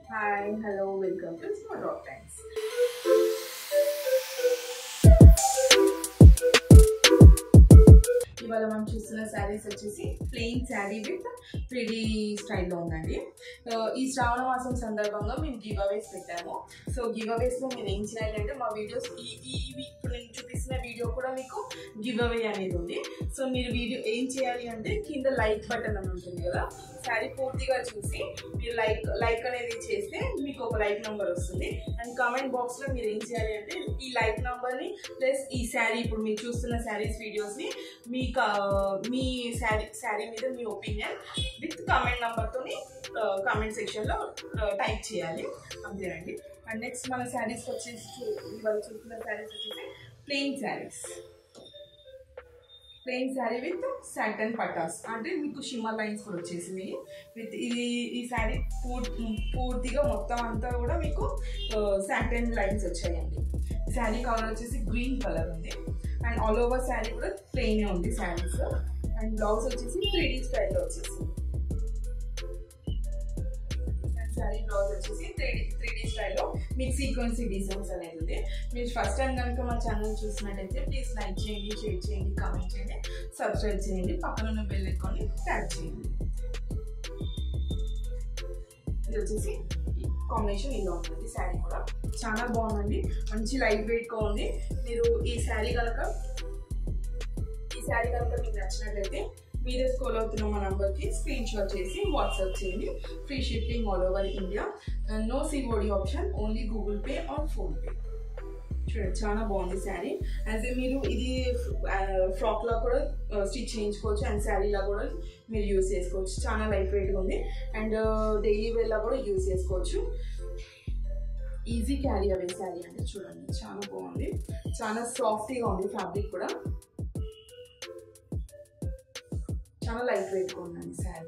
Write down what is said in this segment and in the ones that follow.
Hi, hello, welcome to Snowdrop Times. ఇవాళ మనం చూస్తున్న సారీస్ వచ్చేసి ప్లెయిన్ సారీ విత్ 3D స్టైల్లో ఉందండి. ఈ శ్రావణ మాసం సందర్భంగా మేము గివ్ అవేస్ పెట్టాము. సో గివ్ అవేస్లో మీరు ఏం చేయాలంటే మా వీడియోస్ ఇప్పుడు నేను చూపిస్తున్న వీడియో కూడా మీకు గివ్ అవే అనేది ఉంది. సో మీరు వీడియో ఏం చేయాలి అంటే కింద లైక్ బటన్ అని ఉంటుంది కదా, సారీ పూర్తిగా చూసి మీరు లైక్ అనేది చేస్తే మీకు ఒక లైక్ నెంబర్ వస్తుంది. అండ్ కామెంట్ బాక్స్లో మీరు ఏం చేయాలి అంటే ఈ లైక్ నెంబర్ని ప్లస్ ఈ శారీ ఇప్పుడు మీరు చూస్తున్న శారీస్ వీడియోస్ని మీ శారీ మీద మీ ఒపీనియన్ విత్ కామెంట్ నెంబర్తోని కామెంట్ సెక్షన్లో టైప్ చేయాలి, అంతేనండి. అండ్ నెక్స్ట్ మన శారీస్ వచ్చేసి ఇవాళ చూస్తున్న శారీస్ వచ్చేసి ప్లెయిన్ శారీ విత్ సాటన్ పట్టాస్, అంటే మీకు షిమ్మర్ లైన్స్ కూడా వచ్చేసింది విత్ ఈ శారీ పూర్తిగా మొత్తం అంతా కూడా మీకు సాటన్ లైన్స్ వచ్చాయండి. శారీ కలర్ వచ్చేసి గ్రీన్ కలర్ ఉంది అండ్ ఆల్ ఓవర్ శారీ కూడా ప్లెయిన్ ఉంది శారీస్. అండ్ బ్లౌజ్ వచ్చేసి 3D స్టైల్లో వచ్చేసింది. అండ్ శారీ బ్లౌజ్ వచ్చేసి 3D స్టైల్లో మీకు సీక్వెన్సీ డిజైన్స్ అనేది ఉంది. మీరు ఫస్ట్ టైం కనుక మా ఛానల్ చూసినట్టయితే ప్లీజ్ లైక్ చేయండి, షేర్ చేయండి, కామెంట్ చేయండి, సబ్స్క్రైబ్ చేయండి, పక్కన ఉన్న బెల్ ఐకాన్ని ట్యాప్ చేయండి. ఇది వచ్చేసి కాంబినేషన్ ఇలా ఉంటుంది. శారీ కూడా చాలా బాగుందండి, మంచి లైట్ వెయిట్గా ఉంది. మీరు ఈ శారీ కనుక మీకు నచ్చినట్లయితే మీరే స్క్రోల్ అవుతున్న మా నంబర్కి స్క్రీన్ షాట్ చేసి వాట్సాప్ చేయండి. Free shipping all over India, no COD option, only Google Pay or PhonePe. చూడండి చాలా బాగుంది శారీ. యాజ్ మీరు ఇది ఫ్రాక్లా కూడా స్టిచ్ చేయించుకోవచ్చు అండ్ శారీలా కూడా మీరు యూజ్ చేసుకోవచ్చు. చాలా లైట్ వెయిట్గా ఉంది అండ్ డైలీ వేర్లా కూడా యూజ్ చేసుకోవచ్చు. ఈజీ క్యారీ అవే శారీ అంటే చూడండి చాలా బాగుంది, చాలా సాఫ్ట్గా ఉంది. ఫ్యాబ్రిక్ కూడా చాలా లైట్ వెయిట్గా ఉందండి శారీ,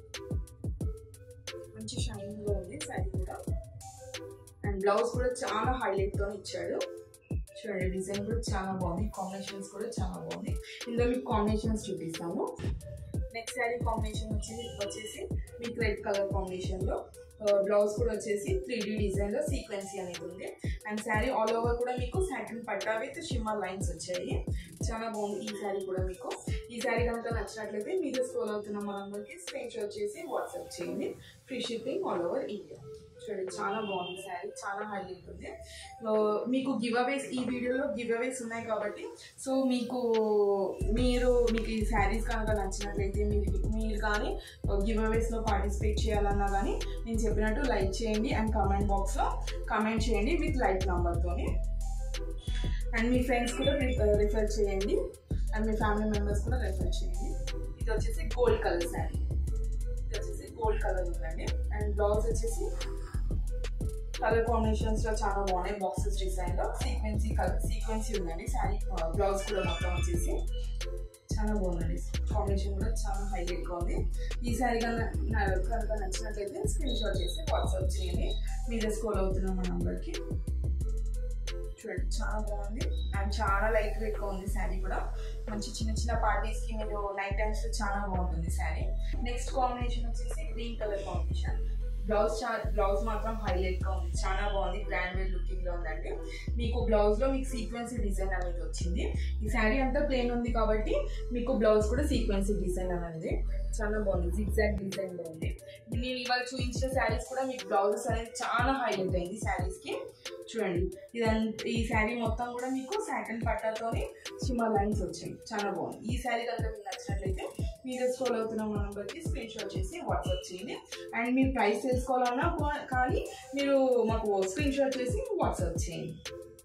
మంచి షైనింగ్గా ఉంది శారీ కూడా. అండ్ బ్లౌజ్ కూడా చాలా హైలైట్తో ఇచ్చాడు. చూడండి డిజైన్ కూడా చాలా బాగుంది, కాంబినేషన్స్ కూడా చాలా బాగుంది. ఇందులో మీకు కాంబినేషన్స్ చూపిస్తాము. నెక్స్ట్ శారీ కాంబినేషన్ వచ్చేసి మీకు రెడ్ కలర్ కాంబినేషన్లో, బ్లౌజ్ కూడా వచ్చేసి 3D డిజైన్లో సీక్వెన్సీ అనేది ఉంది. అండ్ శారీ ఆల్ ఓవర్ కూడా మీకు సాటిన్ పట్టా విత్ షిమ్మర్ లైన్స్ వచ్చాయి. చాలా బాగుంది ఈ శారీ కూడా. మీకు ఈ శారీ కనుక నచ్చినట్లయితే మీరు స్క్రోల్ అవుతున్న మా నంబర్కి స్క్రీన్ షాట్ చేసి వాట్సాప్ చేయండి. Free shipping all over India. చూడండి చాలా బాగుంది శారీ, చాలా హైలైట్ ఉంది. మీకు గివ్ అవేస్ ఈ వీడియోలో గివ్ అవేస్ ఉన్నాయి కాబట్టి సో మీకు ఈ శారీస్ కనుక నచ్చినట్లయితే మీరు కానీ గివ్ అవేస్లో పార్టిసిపేట్ చేయాలన్నా కానీ నేను చెప్పినట్టు లైక్ చేయండి అండ్ కామెంట్ బాక్స్లో కామెంట్ చేయండి విత్ లైక్ నెంబర్తోని. అండ్ మీ ఫ్రెండ్స్ కూడా రిఫర్ చేయండి అండ్ మీ ఫ్యామిలీ మెంబర్స్ కూడా రిఫర్ చేయండి. ఇది వచ్చేసి గోల్డ్ కలర్ శారీ, ఇది వచ్చేసి గోల్డ్ కలర్ ఉందండి. అండ్ బ్లౌజ్ వచ్చేసి కలర్ కాంబినేషన్స్లో చాలా బాగున్నాయి. బాక్సెస్ డిజైన్లో సీక్వెన్సీ ఉందండి. శారీ బ్లౌజ్ కూడా మొత్తం వచ్చేసి చాలా బాగుందండి. కాంబినేషన్ కూడా చాలా హైలైట్గా ఉంది. ఈ శారీ కనుక నచ్చినట్లయితే స్క్రీన్ షాట్ చేసి వాట్సాప్ చేయండి. మీరే స్క్రోల్ అవుతున్న మా నంబర్కి. చూడండి చాలా బాగుంది అండ్ చాలా లైట్ వెయిట్గా ఉంది శారీ కూడా. మంచి చిన్న పార్టీస్కి మీరు నైట్ టైమ్స్లో చాలా బాగుంటుంది శారీ. నెక్స్ట్ కాంబినేషన్ వచ్చేసి గ్రీన్ కలర్ కాంబినేషన్. బ్లౌజ్ మాత్రం హైలైట్గా ఉంది, చాలా బాగుంది, గ్రాండ్ వేర్ లుకింగ్లో ఉందండి. మీకు బ్లౌజ్లో మీకు సీక్వెన్సీ డిజైన్ అనేది వచ్చింది. ఈ శారీ అంతా ప్లెయిన్ ఉంది కాబట్టి మీకు బ్లౌజ్ కూడా సీక్వెన్సీ డిజైన్ అనేది చాలా బాగుంది, జిగ్జాగ్ డిజైన్లో ఉంది. నేను ఇవాళ చూపించిన శారీస్ కూడా మీకు బ్లౌజెస్ అనేది చాలా హైలైట్ అయింది శారీస్కి. చూడండి ఈ శారీ మొత్తం కూడా మీకు సాటన్ పట్టాతోని షిమ్మర్ లైన్స్ వచ్చాయి, చాలా బాగుంది. ఈ శారీ కనుక మీకు నచ్చినట్లయితే మీరు స్క్రోల్ అవుతున్న మా నెంబర్కి స్క్రీన్ షాట్ చేసి వాట్సాప్ చేయండి. అండ్ మీరు ప్రైస్ తెలుసుకోవాలన్నా కానీ మీరు మాకు స్క్రీన్ షాట్ చేసి వాట్సాప్ చేయండి.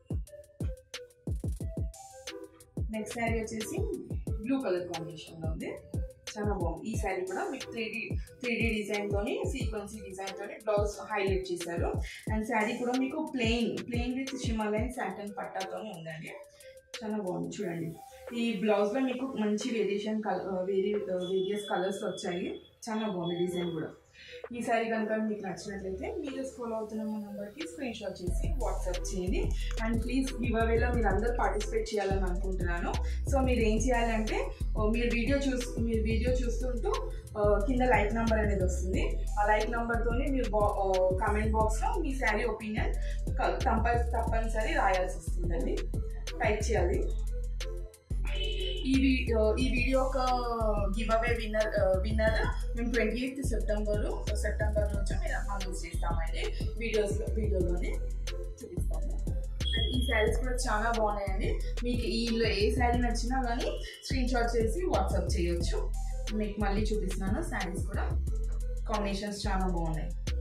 నెక్స్ట్ శారీ వచ్చేసి బ్లూ కలర్ కాంబినేషన్లో ఉంది, చాలా బాగుంది. ఈ శారీ కూడా మీకు 3D డిజైన్తోని సీక్వెన్సీ డిజైన్తోని బ్లౌజ్ హైలైట్ చేశారు. అండ్ శారీ కూడా మీకు plain with shimmer line satin పట్టాతోని ఉందండి, చాలా బాగుంది. చూడండి ఈ బ్లౌజ్లో మీకు మంచి వేరియస్ కలర్స్ వచ్చాయి, చాలా బాగుంది డిజైన్ కూడా. ఈ సారీ కనుక మీకు నచ్చినట్లయితే మీరు ఫాలో అవుతున్న మా నెంబర్కి స్క్రీన్ షాట్ చేసి వాట్సాప్ చేయండి. అండ్ ప్లీజ్ గివ్ అవేలో మీరు అందరూ పార్టిసిపేట్ చేయాలని అనుకుంటున్నాను. సో మీరు ఏం చేయాలంటే మీరు వీడియో చూస్తుంటూ కింద లైక్ నెంబర్ అనేది వస్తుంది. ఆ లైక్ నెంబర్తో మీరు కామెంట్ బాక్స్లో మీ శారీ ఒపీనియన్ తప్పనిసరి రాయాల్సి వస్తుందండి, టైప్ చేయాలి. ఈ వీడియో ఒక గివ్ అవే విన్నర్ మేము 28th సెప్టెంబర్ రోజు మేము అనౌన్స్ చేస్తామండి. వీడియోలోనే చూపిస్తాము. ఈ శారీస్ కూడా చాలా బాగున్నాయండి. మీకు ఈలో ఏ శారీ నచ్చినా కానీ స్క్రీన్ షాట్ చేసి వాట్సాప్ చేయొచ్చు. మీకు మళ్ళీ చూపిస్తున్నాను. శారీస్ కూడా కాంబినేషన్స్ చాలా బాగున్నాయి.